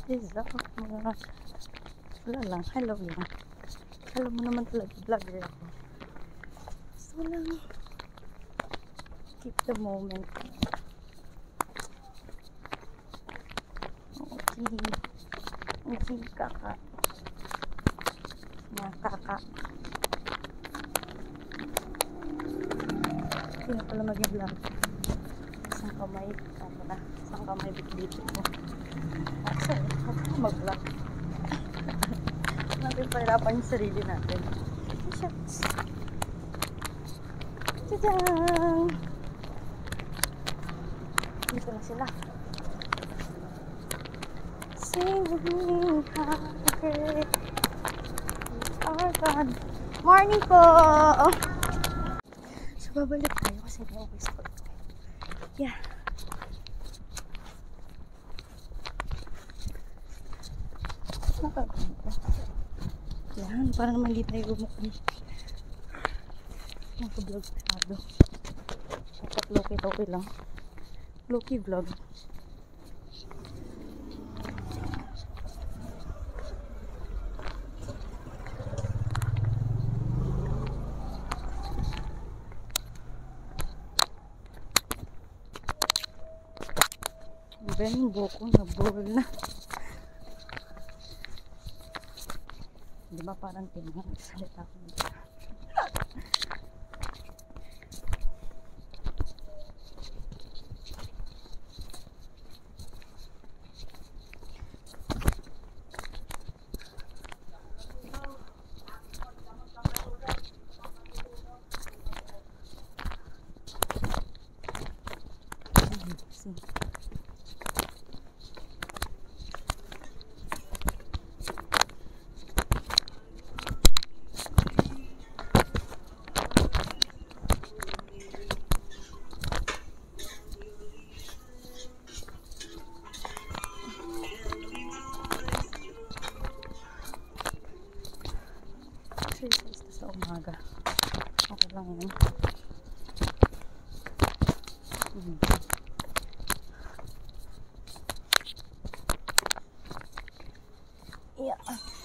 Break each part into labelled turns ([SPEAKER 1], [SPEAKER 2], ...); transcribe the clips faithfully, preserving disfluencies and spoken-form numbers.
[SPEAKER 1] is up, mga wala lang, hello lang. Alam mo naman talaga, vlogger ako. So lang, keep the moment. Okay. Okay, kaka. Mga kaka. Hindi na pala mag-vlog. Isang kamay, camera. Isang kamay bit-bit ko. Kasi, mag-vlog. Natin pahirapan yung sarili natin. Shucks. Tadang! Dito na sila. Sing with me, how great our God. Morning po! So, babalik tayo kasi na-always ko. Yeah. Nakaganda. Yan, para naman hindi tayo gumukli. Naka-vlog masyado. Dapat loki-loki lang. Loki vlog. Ben, buko na bol na. Di ba parang tingnan salita ko nito. Sa umaga. Okay lang yun. Hmm. Yeah.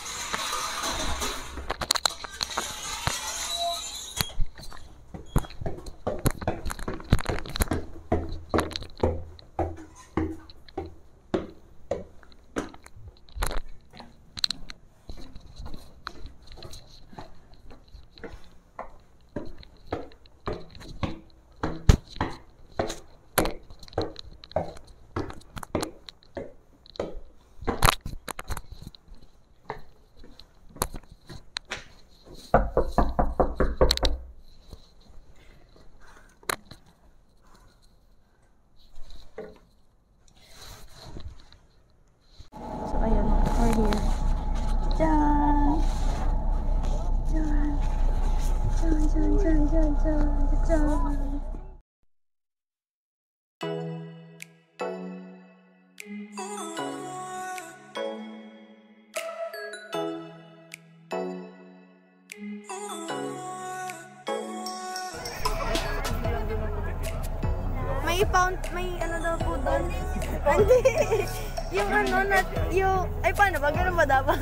[SPEAKER 1] May pound, may ano daw po doon. Hindi. Yung ano, na, yung, ay paano ba? Ganun ba dapat?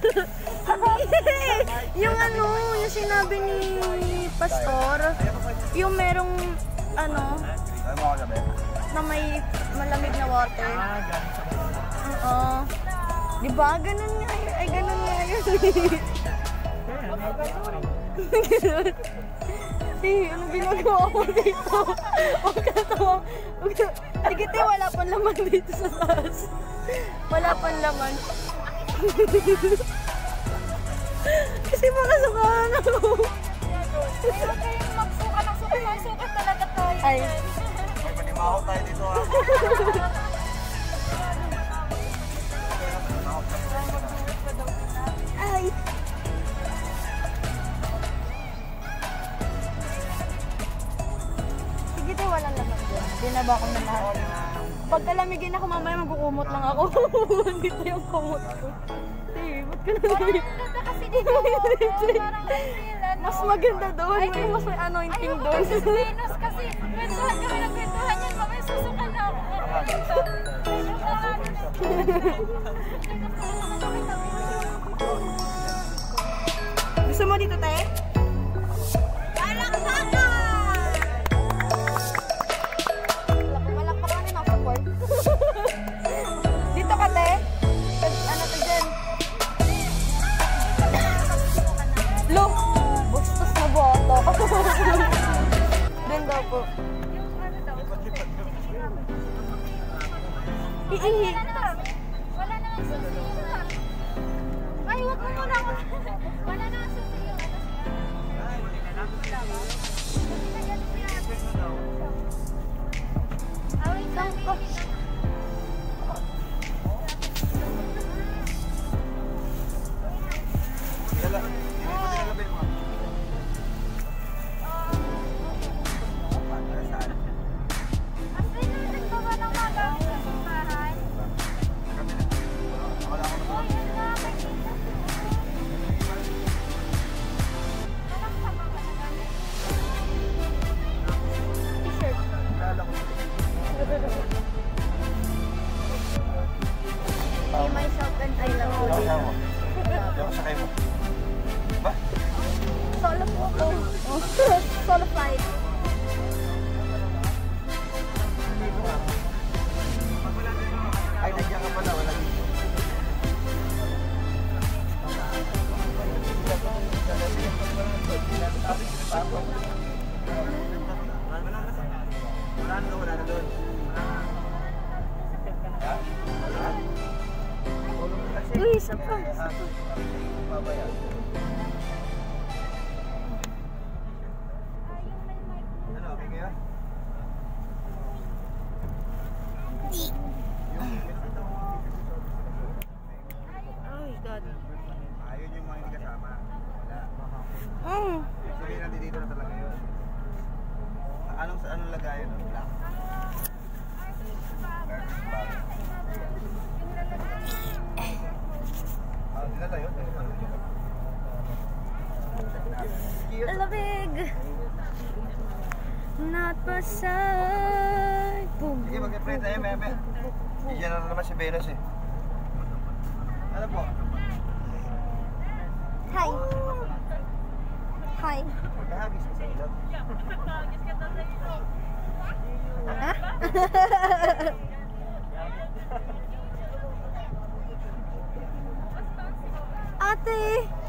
[SPEAKER 1] Yung ano, yung sinabi ni Pastor, yung merong, ano, na may malamig na water. Oo. Diba? Ganun nga, ay ganun nga yun. Ganun. Eh, ano ginagawa ko dito? Huwag ka tawa. Sige, te, wala pang laman dito sa taas. Wala pang laman. Kasi makasukaan ako.
[SPEAKER 2] Ayaw kayong magsukat ng sukat. Magsukat talaga tayo.
[SPEAKER 1] Ay.
[SPEAKER 3] May panimaho tayo dito ha.
[SPEAKER 1] Ay. Sige, te, walang laman dyan. Binaba ko na lahat. Pagkalamigin ako, mamaya magkukumot lang ako. Dito yung kumot ko. Te, ba't ka na?
[SPEAKER 2] Parang ang ganda kasi dito. Oo, parang I feel ano.
[SPEAKER 1] Mas maganda doon. May mas may anointing
[SPEAKER 2] Ayoko
[SPEAKER 1] doon.
[SPEAKER 2] kasi sa Venus kasi kwentuhan kami ng kwentuhan yan. Mamaya susukan na ako. Dito.
[SPEAKER 1] Gusto mo dito, te?
[SPEAKER 2] Malakpakan na support.
[SPEAKER 1] Dito ka, te? Ano to dyan? Look! Bustos na boto. Doon daw po. Iihi.
[SPEAKER 2] Wala na. Wala na ang susi. Ay, huwag mo muna ako. Wala na ang susi. Away sa ko. Ang pinunod ko ba ng magamit sa simbahan? Oh, yun na. May kita. Walang sama ka na gamit.
[SPEAKER 1] T-shirt. Be myself and I love you.
[SPEAKER 3] Sakay mo. Ba?
[SPEAKER 1] Solo po ako. Solo flight.
[SPEAKER 3] Ay, nandiyan ka pala. Wala dito. Wala na doon, wala na doon.
[SPEAKER 1] Uy, isa pa.
[SPEAKER 3] Babayan. Ano, okay kaya?
[SPEAKER 1] Oh my God.
[SPEAKER 3] Ayun yung mga hindi kasama. Wala.
[SPEAKER 1] Mm.
[SPEAKER 3] Sabihin natin dito na talaga yun. Anong sa anong lagayan? Black? Ah, dinala yun.
[SPEAKER 1] Lamig. Not beside. Boom.
[SPEAKER 3] Sige, mag-pray tayo, meme. Iyan na naman si Venus eh. Ano po?
[SPEAKER 1] Hi. Hi.
[SPEAKER 3] Magkahagis ka sa ilot.
[SPEAKER 1] Ha? Ate.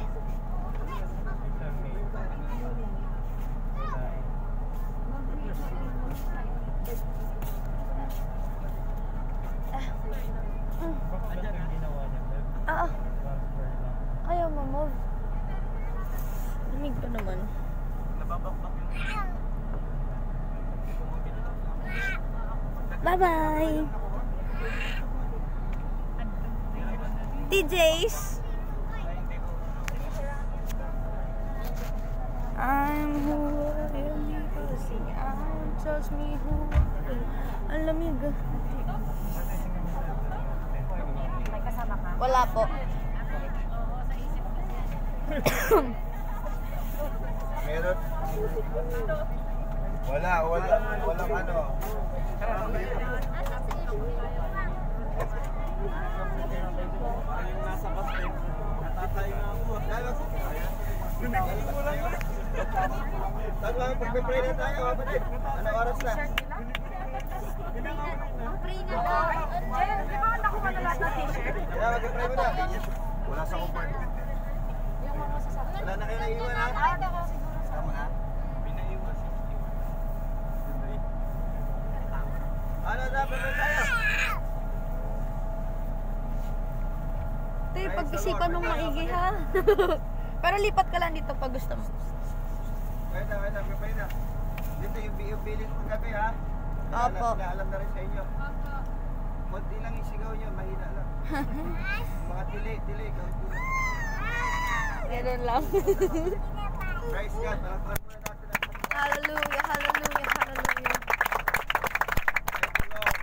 [SPEAKER 1] Ah. Ayaw mo move. Lamig pa naman. Bye-bye. D Js. I'm who I am because I'm just me who I am. Ang lamig.
[SPEAKER 2] May kasama ka?
[SPEAKER 1] Wala po.
[SPEAKER 3] Meron? Wala, wala, walang ano. Nasa bus eh. Natatay nga ako. Tama, pagpipray na tayo, kapatid. Ano oras na?
[SPEAKER 2] Ang free na daw. Jen, di ba nakuha na lahat ng t-shirt?
[SPEAKER 3] Kaya magpipray mo na. Wala sa compartment.
[SPEAKER 2] Yung mga masasabi.
[SPEAKER 3] Wala na kayo naiwan ha?
[SPEAKER 2] Ah, ako siguro.
[SPEAKER 3] Tama na? Ano dapat na tayo?
[SPEAKER 1] Ito yung pag-isipan ng maigi ha. Pero lipat ka lang dito pag gusto mo.
[SPEAKER 3] Wait na, wait na, prepare na. Dito yung bilis ng gabi ha.
[SPEAKER 1] Opo.
[SPEAKER 3] Naalam na rin sa inyo. Kunti lang yung sigaw nyo, mahina lang. Mga delay, delay, gawin ko lang.
[SPEAKER 1] Ganun lang.
[SPEAKER 3] Praise God, palagpakan muna natin ang Panginoon.
[SPEAKER 1] Hallelujah, hallelujah, hallelujah.
[SPEAKER 3] Thank you, Lord.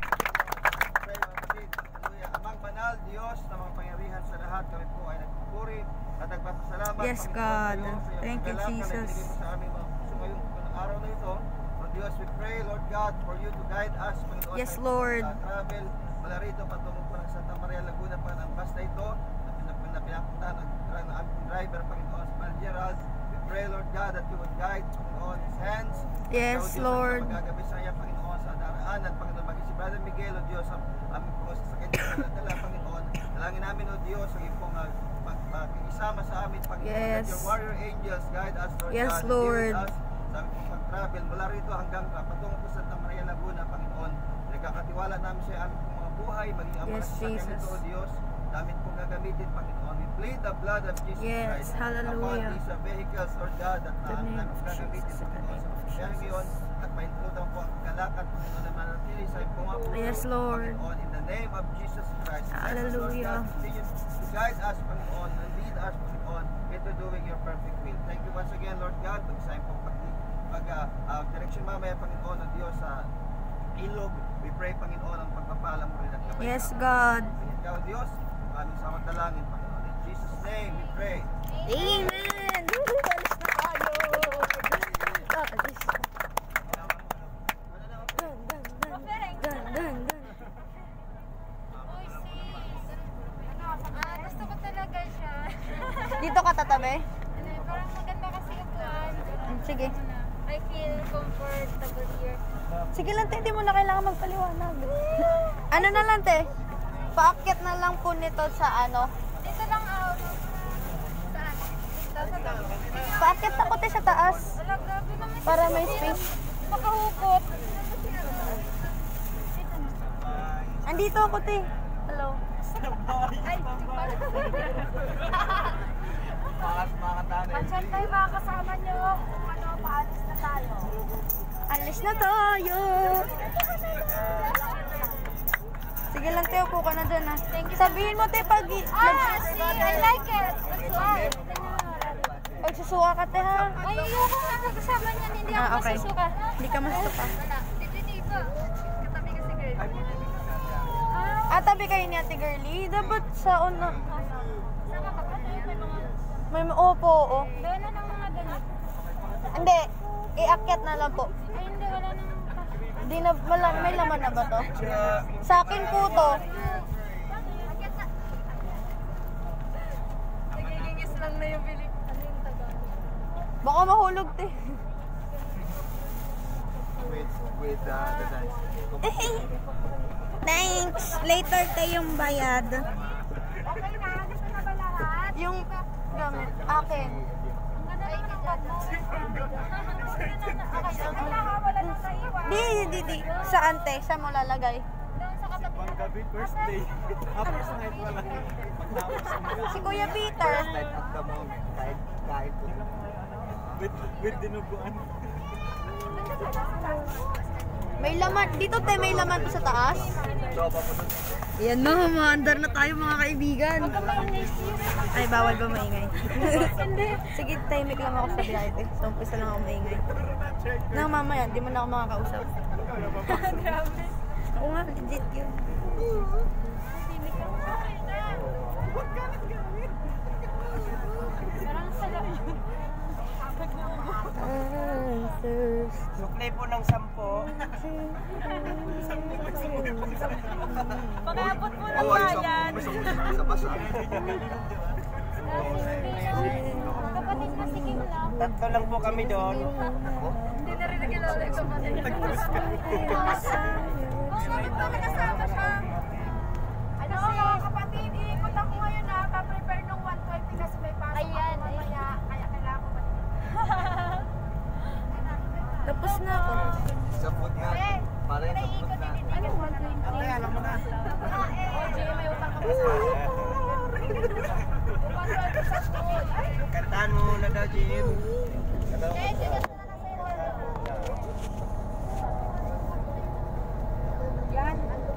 [SPEAKER 3] Pray, mga kapatid. Hallelujah. Amang banal, Diyos na mga pangyarihan sa lahat, kami po ay nagpupuri At nagpapasalamat,
[SPEAKER 1] Yes,
[SPEAKER 3] Panginoon,
[SPEAKER 1] God.
[SPEAKER 3] sa iyong
[SPEAKER 1] Thank you,
[SPEAKER 3] kagalakan na
[SPEAKER 1] Jesus.
[SPEAKER 3] ibinigay mo sa aming mga puso ngayong araw na ito. Lord Diyos, we pray, Lord God, for you to guide us, Panginoon,
[SPEAKER 1] Yes,
[SPEAKER 3] sa
[SPEAKER 1] Lord.
[SPEAKER 3] uh, travel mula rito patungo po ng Santa Maria Laguna pa ng bus na ito na pinap- na pinapunta ng, ng aming driver, Panginoon, sa Mal Gerald. We pray, Lord God, that you would guide, Panginoon, his hands.
[SPEAKER 1] Yes,
[SPEAKER 3] Ikaw, Diyos,
[SPEAKER 1] Lord.
[SPEAKER 3] ang magagabi sa iya, Panginoon, sa daraanan, Panginoon, maging si Brother Miguel, O Diyos, ang aming po sa kanyang dala, Panginoon. Dalangin namin, O Diyos, ang iyong pong uh, pag- pakikisama sa amin, Panginoon.
[SPEAKER 1] Yes.
[SPEAKER 3] Let your warrior angels guide us, Lord
[SPEAKER 1] Yes,
[SPEAKER 3] God.
[SPEAKER 1] Lord.
[SPEAKER 3] Be with us sa aming pong pag-travel mula rito hanggang uh, patungo po sa Santa Maria Laguna, Panginoon. Nagkakatiwala namin sa aming pong mga buhay, maging ang mga
[SPEAKER 1] Yes,
[SPEAKER 3] sasakyan
[SPEAKER 1] Jesus.
[SPEAKER 3] nito, O Diyos, namin pong gagamitin, Panginoon. We plead the blood of Jesus
[SPEAKER 1] Yes,
[SPEAKER 3] Christ
[SPEAKER 1] hallelujah.
[SPEAKER 3] upon these uh, vehicles, Lord God, at
[SPEAKER 1] The
[SPEAKER 3] uh,
[SPEAKER 1] name
[SPEAKER 3] namin
[SPEAKER 1] of
[SPEAKER 3] gagamitin,
[SPEAKER 1] Jesus.
[SPEAKER 3] Panginoon, sa pagkakayang ngayon at paintulutan po ang kagalakan, Panginoon, na manatili sa iyong mga puso,
[SPEAKER 1] Yes, Lord.
[SPEAKER 3] Panginoon, in the name of Jesus Christ.
[SPEAKER 1] Hallelujah.
[SPEAKER 3] Lord God, continue to guide us, Panginoon, and lead us, Panginoon, into doing your perfect will. Thank you once again, Lord God, pag-isahin po pag, pag uh, uh, direction mamaya, Panginoon, ng Diyos sa ilog. We pray, Panginoon, ang pagpapala mo rin at kapay.
[SPEAKER 1] Yes, God.
[SPEAKER 3] Ikaw, Diyos, aming samang dalangin, Panginoon. In Jesus' name, we pray.
[SPEAKER 1] Amen! Woohoo! Alis na tayo! Ah, alis. Dun, dun, dun. Dun, dun, dun.
[SPEAKER 2] Uy, sis. Ah, gusto ko talaga siya.
[SPEAKER 1] Dito ka tatabi?
[SPEAKER 2] Ano, parang maganda kasi upuan.
[SPEAKER 1] Mm, sige.
[SPEAKER 2] I feel comfortable here.
[SPEAKER 1] Sige lang, te. Hindi mo na kailangan magpaliwanag. Ano na lang, te? Paakyat na lang po nito sa ano.
[SPEAKER 2] Dito lang ako. Saan? Dito sa tabi.
[SPEAKER 1] Paakyat ako, te, sa taas.
[SPEAKER 2] Wala, grabe naman siya.
[SPEAKER 1] Para may space.
[SPEAKER 2] Makahukot.
[SPEAKER 1] Andito ako, te. Hello.
[SPEAKER 2] Ay, di pala.
[SPEAKER 3] Pansan
[SPEAKER 2] tayo mga kasama nyo. Kung ano, paalis na tayo.
[SPEAKER 1] Alis na tayo. Sige lang, te. Upo ka na dyan, ha. Sabihin mo, te, pag...
[SPEAKER 2] Ah, see, I like it. That's why.
[SPEAKER 1] Pag susuka ka, te, ha.
[SPEAKER 2] Ay, ayoko nga kasama niyan. Hindi ako
[SPEAKER 1] Ah, okay.
[SPEAKER 2] masusuka.
[SPEAKER 1] Hindi ka masusuka.
[SPEAKER 2] Wala. Dito dito. Katabi kasi girl. Ah,
[SPEAKER 1] Ah, tabi kayo ni Ate Girlie. Dapat sa una.
[SPEAKER 2] sama ka ba? May mga...
[SPEAKER 1] May opo, oo.
[SPEAKER 2] Doon na ng mga ganit.
[SPEAKER 1] Hindi. Iakyat na lang po.
[SPEAKER 2] Ay, hindi. Wala nang...
[SPEAKER 1] Di na, mala, may laman na ba to? Sa akin po to.
[SPEAKER 2] Nagigingis lang na yung bili. Ano yung Tagalog?
[SPEAKER 1] Baka mahulog, te.
[SPEAKER 3] with, with uh, the dice.
[SPEAKER 1] Thanks. Later tayo yung bayad.
[SPEAKER 2] Okay na. Gusto na ba lahat?
[SPEAKER 1] Yung gamit. Akin.
[SPEAKER 2] Ang ganda naman ng bag mo. Okay, okay na ha. Wala nang naiwan.
[SPEAKER 1] Di, di, di. Saan, te? Saan mo lalagay?
[SPEAKER 2] Doon sa katabi.
[SPEAKER 3] Panggabi, first day. Ah, first night wala.
[SPEAKER 1] Si Kuya Peter.
[SPEAKER 3] Night at the moment. Kahit, kahit po. With, with dinuguan.
[SPEAKER 1] May laman. Dito, te, may laman to sa taas.
[SPEAKER 3] Soba po doon.
[SPEAKER 1] Ayan na, maandar na tayo mga kaibigan. Ay, bawal ba maingay? Sige, tahimik lang ako sa biyahe, te. So, umpisa lang ako maingay. Na, mamaya, di mo na ako makakausap.
[SPEAKER 2] Grabe.
[SPEAKER 1] Oo nga, legit yun.
[SPEAKER 2] Parang sala yun.
[SPEAKER 3] Suklay po ng sampo.
[SPEAKER 2] Pag-abot mo ng bayan.
[SPEAKER 3] Sa basa.
[SPEAKER 2] Kapatid mo si King lang.
[SPEAKER 3] Tatlo lang po kami doon.
[SPEAKER 2] Hindi na rin nakilala yung kapatid. Bakit ba nakasama siya? Ano mga kapatid, iikot ako ngayon na pa-prepare nung one twenty kasi may pasok ako mamaya. Kaya kailangan ko ba?
[SPEAKER 1] Tapos na ako.
[SPEAKER 3] Sa food nga. Para yung sa food na. Ate, alam mo na.
[SPEAKER 2] O, Gio, may utang ka pa sa akin.
[SPEAKER 3] Kantahan mo muna daw, Jim.
[SPEAKER 2] Eh, sige, na lang sa'yo. Yan.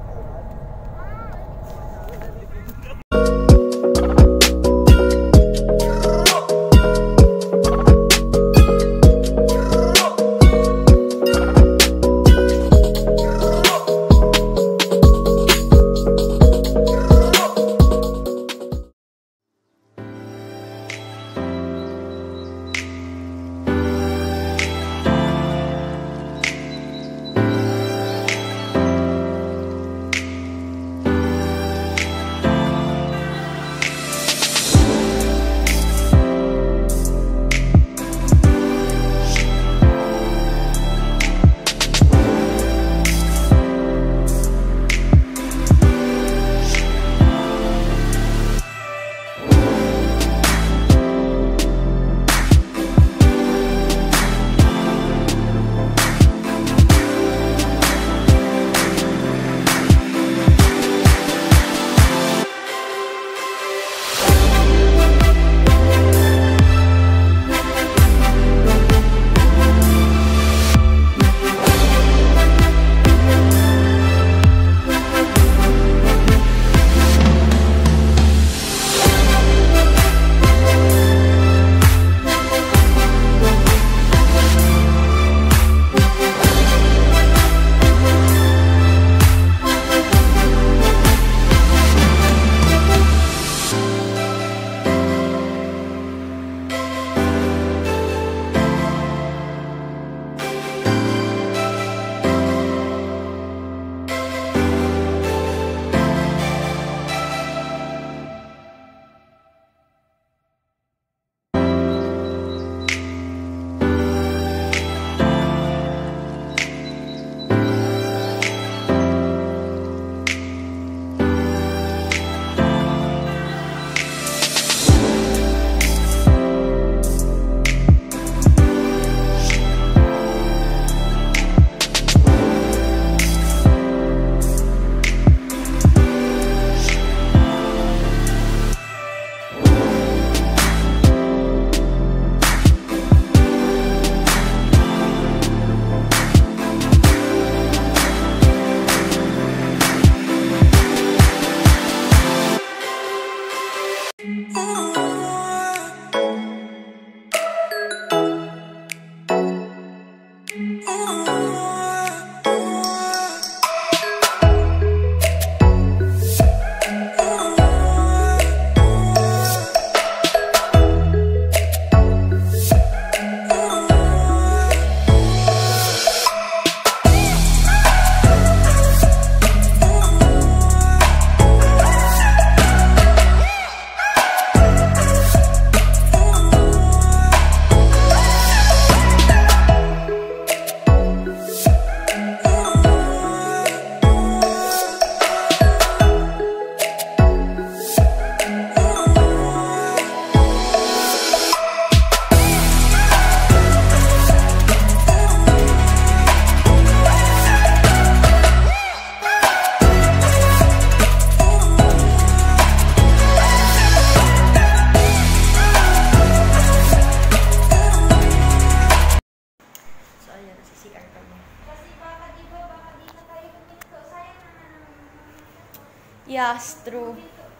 [SPEAKER 1] Yes, true.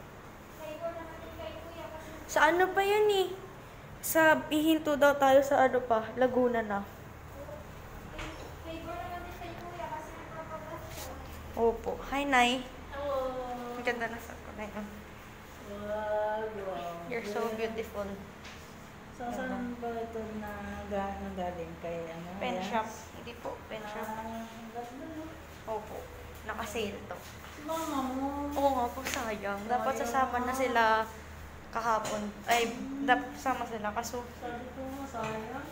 [SPEAKER 1] Sa ano pa yun eh? Sa ihinto daw tayo sa ano pa, Laguna na. Opo. Hi, Nay.
[SPEAKER 2] Hello.
[SPEAKER 1] Ang ganda na sa ko na yun.
[SPEAKER 2] Wow, wow.
[SPEAKER 1] You're so beautiful.
[SPEAKER 2] So, saan ba ito na ga- nagaling kay ano?
[SPEAKER 1] Pen
[SPEAKER 2] Ayan?
[SPEAKER 1] shop. Hindi po, pen shop.
[SPEAKER 2] Ah, ganda, no?
[SPEAKER 1] Opo. Naka-sale to.
[SPEAKER 2] Si mama mo.
[SPEAKER 1] Oo nga po, sayang. Dapat sasama na sila kahapon. Ay, dapat sasama sila. Kaso,
[SPEAKER 2] Sabi ko nga, sayang.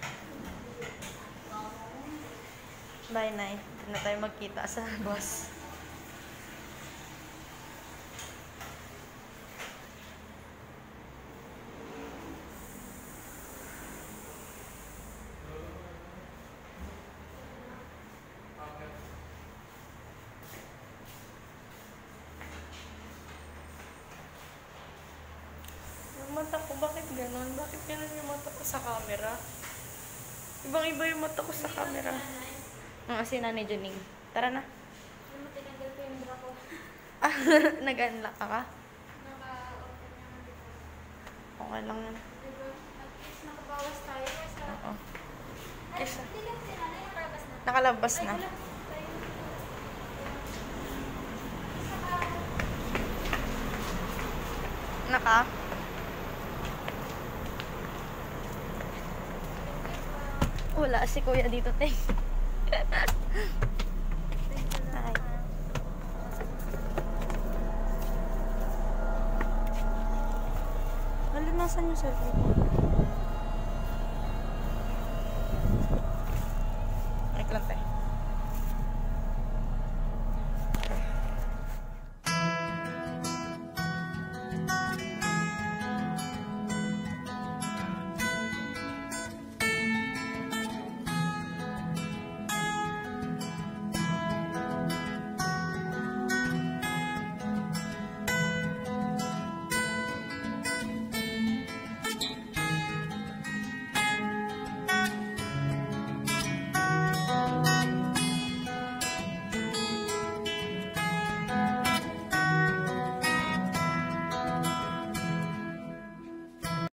[SPEAKER 1] bye, Nay. Hindi na tayo magkita sa bus. Yung mata ko, bakit ganon? Bakit ganon yung mata ko sa camera? Ibang-iba yung mata ko sa camera. Ang kasi Nanay Janing. Tara na.
[SPEAKER 2] Alam mo, tinanggal ko yung bra ko.
[SPEAKER 1] Ah, nag-unlock ka ka?
[SPEAKER 2] Naka-open naman dito.
[SPEAKER 1] Okay lang yun.
[SPEAKER 2] Diba? At least nakabawas tayo. Sa...
[SPEAKER 1] Oo.
[SPEAKER 2] Ay,
[SPEAKER 1] Kesa,
[SPEAKER 2] hindi lang si nanay nakalabas na.
[SPEAKER 1] nakalabas
[SPEAKER 2] Ay,
[SPEAKER 1] na.
[SPEAKER 2] wala. Tayo. Saka,
[SPEAKER 1] Naka? Wala si Kuya dito, te. Hi. Hala, nasan yung cellphone ko?